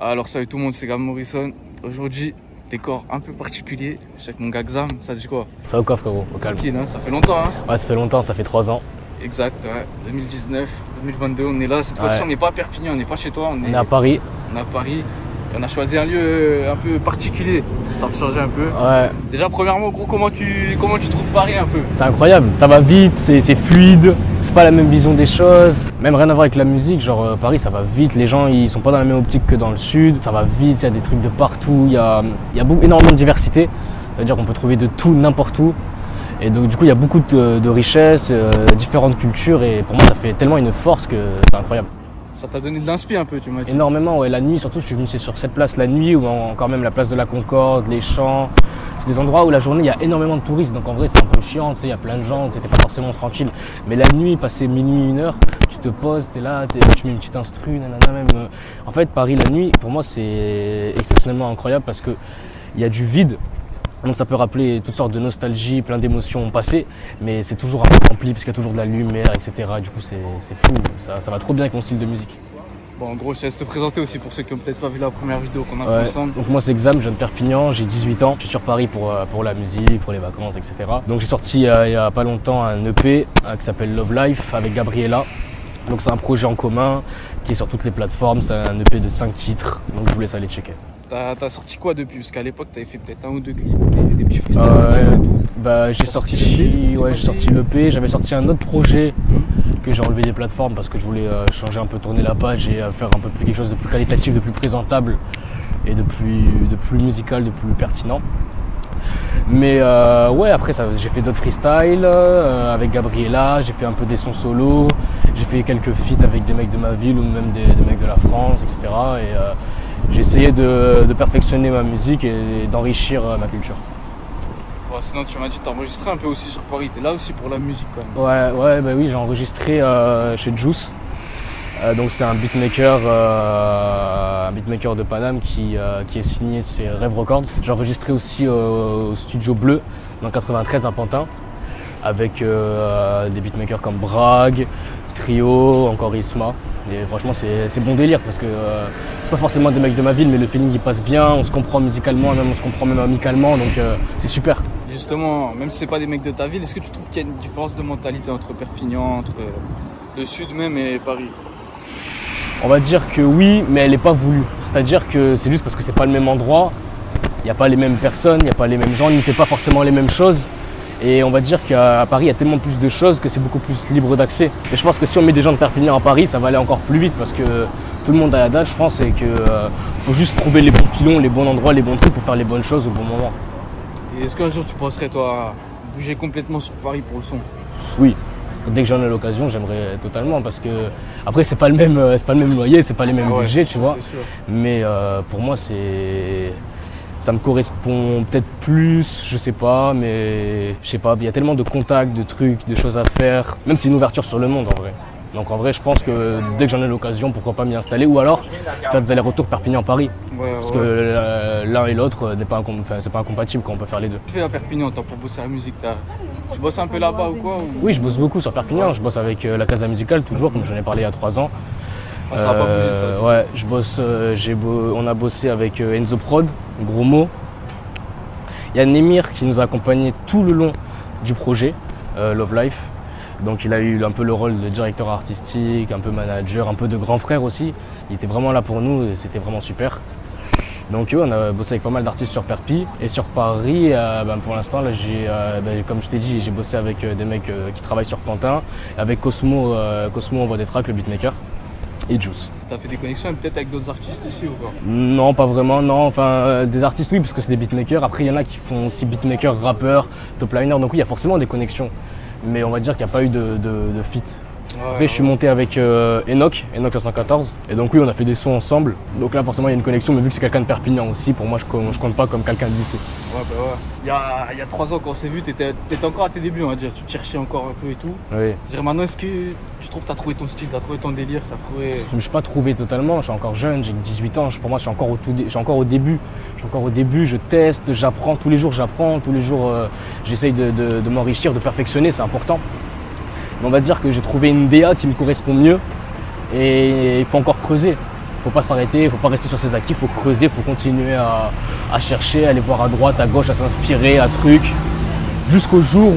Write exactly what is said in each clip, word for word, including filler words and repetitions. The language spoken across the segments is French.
Alors salut tout le monde, c'est Gab Morrison. Aujourd'hui, décor un peu particulier. Je suis avec mon gars Xam, ça dit quoi? Ça va quoi frérot? Au calme. Tranquille, hein, ça fait longtemps hein. Ouais, ça fait longtemps, ça fait trois ans. Exact, ouais. deux mille dix-neuf, deux mille vingt-deux, on est là. Cette Ouais. fois-ci, on n'est pas à Perpignan, on n'est pas chez toi. On est, On est à Paris. on est à Paris. Et on a choisi un lieu un peu particulier, ça va changer un peu. Ouais, Déjà, premièrement, gros, comment tu, comment tu trouves Paris un peu? c'est incroyable. Ça va vite, c'est c'est fluide. C'est pas la même vision des choses. Même rien à voir avec la musique. Genre euh, Paris, ça va vite. Les gens, ils sont pas dans la même optique que dans le sud. Ça va vite, il y a des trucs de partout. Il y a, il y a beaucoup, énormément de diversité. Ça veut dire qu'on peut trouver de tout, n'importe où. Et donc du coup, il y a beaucoup de, de richesses, euh, différentes cultures. Et pour moi, ça fait tellement une force que c'est incroyable. Ça t'a donné de l'inspi un peu, tu m'as dit. Énormément, ouais. La nuit, surtout, je suis venu sur cette place la nuit, ou encore même la place de la Concorde, les champs. C'est des endroits où la journée, il y a énormément de touristes. Donc en vrai, c'est un peu chiant, tu sais, il y a plein de gens, c'était pas forcément tranquille. Mais la nuit, passer minuit, une heure, tu te poses, t'es là, t'es, tu mets une petite instru, nanana, même. euh. En fait, Paris, la nuit, pour moi, c'est exceptionnellement incroyable parce que il y a du vide. Donc ça peut rappeler toutes sortes de nostalgie, plein d'émotions passées, mais c'est toujours un peu rempli parce qu'il y a toujours de la lumière, et cetera. Du coup, c'est c'est fou, ça, ça va trop bien avec mon style de musique. Bon, en gros, je te laisse te présenter aussi pour ceux qui n'ont peut-être pas vu la première vidéo qu'on a Ouais. fait ensemble. Donc moi c'est Xam, je viens de Perpignan, j'ai dix-huit ans, je suis sur Paris pour, euh, pour la musique, pour les vacances, et cetera. Donc j'ai sorti euh, il y a pas longtemps un E P euh, qui s'appelle Love Life avec Gabriela. Donc c'est un projet en commun qui est sur toutes les plateformes, c'est un E P de cinq titres, donc je vous laisse aller checker. T'as t'as sorti quoi depuis? Parce qu'à l'époque, t'avais fait peut-être un ou deux clips, des, des petits freestyles, Euh, c'est tout. bah, j'ai T'as sorti, sorti l'E P, ouais, tu j'ai m'as sorti dit. l'E P, j'avais sorti un autre projet que j'ai enlevé des plateformes parce que je voulais euh, changer un peu, tourner la page et euh, faire un peu plus quelque chose de plus qualitatif, de plus présentable et de plus, de plus musical, de plus pertinent. Mais euh, ouais, après ça, j'ai fait d'autres freestyles euh, avec Gabriela, j'ai fait un peu des sons solo, j'ai fait quelques feats avec des mecs de ma ville ou même des, des mecs de la France, et cetera. Et euh, j'ai essayé de, de perfectionner ma musique et d'enrichir euh, ma culture. Bon, sinon, tu m'as dit t'enregistrais un peu aussi sur Paris. T'es là aussi pour la musique quand même. Ouais, ouais, bah oui, j'ai enregistré euh, chez Juice. Euh, donc c'est un beatmaker, euh, un beatmaker de Paname qui, euh, qui est signé chez Rêve Records. J'ai enregistré aussi euh, au Studio Bleu dans quatre-vingt-treize à Pantin avec euh, des beatmakers comme Bragg, Trio, encore Isma. Et franchement c'est c'est bon délire parce que euh, c'est pas forcément des mecs de ma ville mais le feeling il passe bien, on se comprend musicalement, même on se comprend même amicalement donc euh, c'est super. Justement, même si c'est pas des mecs de ta ville, est-ce que tu trouves qu'il y a une différence de mentalité entre Perpignan, entre euh, le sud même et Paris? On va dire que oui, mais elle n'est pas voulue. C'est-à-dire que c'est juste parce que c'est pas le même endroit, il n'y a pas les mêmes personnes, il n'y a pas les mêmes gens, on ne fait pas forcément les mêmes choses. Et on va dire qu'à Paris, il y a tellement plus de choses que c'est beaucoup plus libre d'accès. Et je pense que si on met des gens de Perpignan à Paris, ça va aller encore plus vite parce que tout le monde a la dalle, je pense, et qu'il euh, faut juste trouver les bons filons, les bons endroits, les bons trucs pour faire les bonnes choses au bon moment. Et est-ce qu'un jour tu penserais, toi, à bouger complètement sur Paris pour le son? Oui. Dès que j'en ai l'occasion, j'aimerais totalement parce que après c'est pas le même, c'est pas le même loyer, c'est pas les mêmes Ah ouais, budgets, c'est tu sûr, vois. c'est sûr. Mais euh, pour moi c'est, ça me correspond peut-être plus, je sais pas, mais je sais pas. Il y a tellement de contacts, de trucs, de choses à faire. Même c'est une ouverture sur le monde en vrai. Donc en vrai, je pense que dès que j'en ai l'occasion, pourquoi pas m'y installer ou alors faire des allers-retours Perpignan-Paris. Ouais, Parce ouais. que euh, l'un et l'autre n'est pas, incom- enfin, c'est pas incompatible quand on peut faire les deux. Tu fais à Perpignan, toi, pour bosser la musique, t'as- tu bosses un peu là-bas ou quoi ou... Oui, je bosse beaucoup sur Perpignan. Je bosse avec euh, la Casa Musicale toujours, comme j'en ai parlé il y a trois ans. Ah, ça a pas bougé, ça, du Ouais, je bosse. euh, j'ai beau- on a bossé avec euh, Enzo Prod, gros mot. Il y a Nemir qui nous a accompagnés tout le long du projet euh, Love Life. Donc il a eu un peu le rôle de directeur artistique, un peu manager, un peu de grand frère aussi. Il était vraiment là pour nous et c'était vraiment super. Donc oui, on a bossé avec pas mal d'artistes sur Perpi. Et sur Paris, euh, ben, pour l'instant, là, j'ai, euh, ben, comme je t'ai dit, j'ai bossé avec euh, des mecs euh, qui travaillent sur Pantin, avec Cosmo, euh, Cosmo Envoie des tracks, le beatmaker, et Juice. T'as fait des connexions peut-être avec d'autres artistes ici ou quoi? Non, pas vraiment, non. Enfin, euh, des artistes, oui, parce que c'est des beatmakers. Après, il y en a qui font aussi beatmakers, rappeurs, top liner. Donc oui, il y a forcément des connexions. Mais on va dire qu'il n'y a pas eu de, de, de feat. Ouais, Après, je suis monté avec euh, Enoch, Enoch soixante quatorze. Et donc oui, on a fait des sons ensemble. Donc là, forcément, il y a une connexion. Mais vu que c'est quelqu'un de Perpignan aussi, pour moi, je ne compte pas comme quelqu'un d'ici. Ouais, bah ouais. Il y a, il y a trois ans, quand on s'est vu, t'étais étais encore à tes débuts, on va dire. Tu te cherchais encore un peu et tout. Oui. C'est-à-dire, maintenant, est-ce que tu trouves que t'as trouvé ton style, t'as trouvé ton délire, t'as trouvé... Je ne me suis pas trouvé totalement, je suis encore jeune, j'ai dix-huit ans, je- pour moi je suis encore au, tout dé- je suis encore au début. Je suis encore au début, je teste, j'apprends, tous les jours j'apprends, tous les jours euh, j'essaye de, de- de m'enrichir, de perfectionner, c'est important. Mais on va dire que j'ai trouvé une D A qui me correspond mieux et il faut encore creuser. faut pas s'arrêter, faut pas rester sur ses acquis, faut creuser, faut continuer à, à chercher, à aller voir à droite, à gauche, à s'inspirer, à trucs. Jusqu'au jour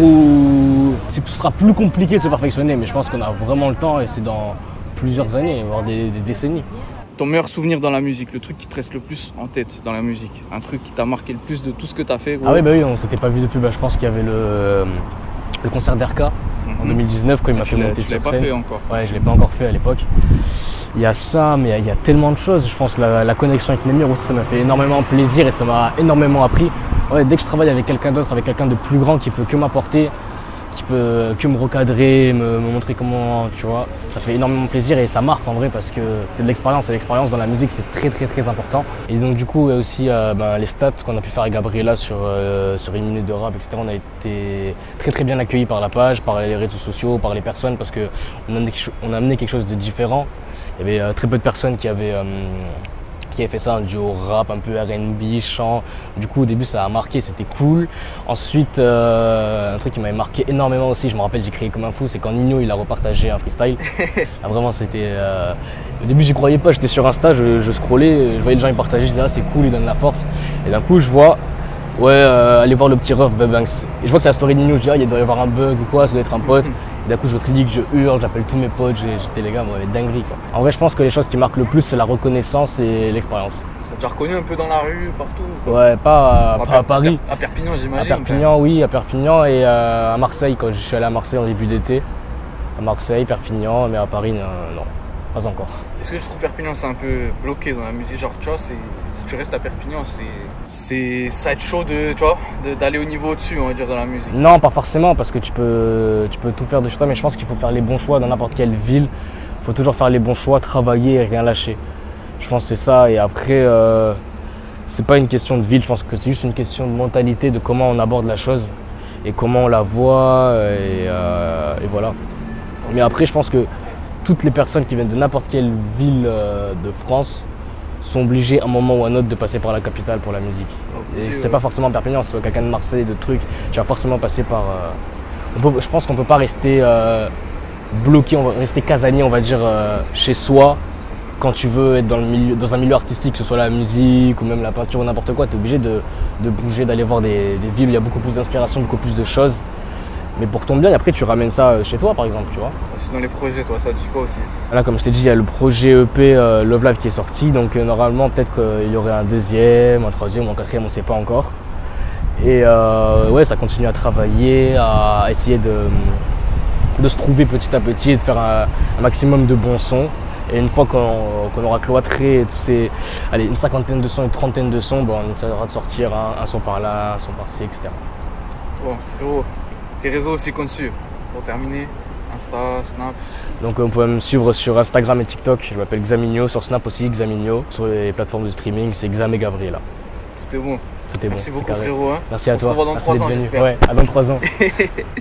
où ce sera plus compliqué de se perfectionner, mais je pense qu'on a vraiment le temps et c'est dans plusieurs années, voire des, des décennies. Ton meilleur souvenir dans la musique, le truc qui te reste le plus en tête dans la musique, un truc qui t'a marqué le plus de tout ce que t'as fait, gros. Ah oui, bah oui, on s'était pas vu depuis, bah, je pense qu'il y avait le, le concert d'R K mm-hmm. en deux mille dix-neuf quand il m'a fait monter sur scène. Tu l'as pas fait encore. Ouais, je l'ai pas encore fait à l'époque. Il y a ça, mais il y a tellement de choses. Je pense la, la connexion avec Némir aussi, ça m'a fait énormément plaisir et ça m'a énormément appris. Ouais, dès que je travaille avec quelqu'un d'autre, avec quelqu'un de plus grand qui peut que m'apporter, qui peut que me recadrer, me, me montrer comment, tu vois, ça fait énormément plaisir et ça marque en vrai parce que c'est de l'expérience et l'expérience dans la musique c'est très très très important. Et donc du coup aussi euh, ben, les stats qu'on a pu faire avec Gabriela sur, euh, sur une minute de rap, et cetera. On a été très très bien accueillis par la page, par les réseaux sociaux, par les personnes parce qu'on a amené, on a amené quelque chose de différent. Il y avait euh, très peu de personnes qui avaient, euh, qui avaient fait ça, un duo rap, un peu R and B, chant. Du coup au début ça a marqué, c'était cool. Ensuite euh, un truc qui m'avait marqué énormément aussi, je me rappelle j'ai crié comme un fou, c'est quand Nino il a repartagé un freestyle. Là, vraiment c'était... Euh... Au début j'y croyais pas, j'étais sur Insta, je, je scrollais, je voyais les gens y partager, je disais ah c'est cool, il donne la force. Et d'un coup je vois, ouais euh, allez voir le petit ref Bubanks. Et je vois que c'est la story de Nino, je dis ah il doit y avoir un bug ou quoi, ça doit être un pote. Et d'un coup je clique, je hurle, j'appelle tous mes potes, j'étais les gars, moi dinguerie quoi. En vrai je pense que les choses qui marquent le plus c'est la reconnaissance et l'expérience. Ça t'a reconnu un peu dans la rue, partout? Ouais, pas, à, pas à Paris. À Perpignan j'imagine. À Perpignan oui, à Perpignan et euh, à Marseille quand je suis allé à Marseille en début d'été. À Marseille, Perpignan, mais à Paris euh, non, pas encore. Est-ce que je trouve Perpignan c'est un peu bloqué dans la musique? Genre tu vois, si tu restes à Perpignan, c'est ça va être chaud de, tu vois, d'aller au niveau au-dessus on va dire dans la musique. Non, pas forcément parce que tu peux, tu peux tout faire de chez toi, mais je pense qu'il faut faire les bons choix dans n'importe quelle ville. Il faut toujours faire les bons choix, travailler et rien lâcher. Je pense que c'est ça et après, euh, c'est pas une question de ville, je pense que c'est juste une question de mentalité, de comment on aborde la chose et comment on la voit et, euh, et voilà. Mais après, je pense que toutes les personnes qui viennent de n'importe quelle ville euh, de France sont obligés à un moment ou à un autre de passer par la capitale pour la musique. Et c'est pas forcément Perpignan, c'est quelqu'un de Marseille, de trucs, tu vas forcément passer par... Euh, on peut, je pense qu'on peut pas rester euh, bloqué, on va rester casanier, on va dire, euh, chez soi. Quand tu veux être dans, le milieu, dans un milieu artistique, que ce soit la musique ou même la peinture ou n'importe quoi, tu es obligé de, de bouger, d'aller voir des, des villes où il y a beaucoup plus d'inspiration, beaucoup plus de choses. Mais pour ton bien, et après tu ramènes ça chez toi par exemple, tu vois. Sinon les projets, toi, ça dit quoi aussi? Là, comme je t'ai dit, il y a le projet E P euh, Love Live qui est sorti, donc euh, normalement peut-être qu'il y aurait un deuxième, un troisième ou un quatrième, on ne sait pas encore. Et euh, ouais, ça continue à travailler, à essayer de, de se trouver petit à petit et de faire un, un maximum de bons sons. Et une fois qu'on qu'on aura cloîtré tous ces, allez, une cinquantaine de sons, une trentaine de sons, bon, on essaiera de sortir un, un son par là, un son par-ci, et cetera. Bon, frérot, tes réseaux aussi qu'on te suive, pour terminer, Insta, Snap. Donc on peut me suivre sur Instagram et TikTok, je m'appelle Xaminho, sur Snap aussi Xaminho, sur les plateformes de streaming c'est Xam et Gabriela. Tout est bon. Tout est Merci bon. beaucoup frérot. Hein. Merci à on toi. On se revoit dans trois ans j'espère. Ouais, à dans trois ans.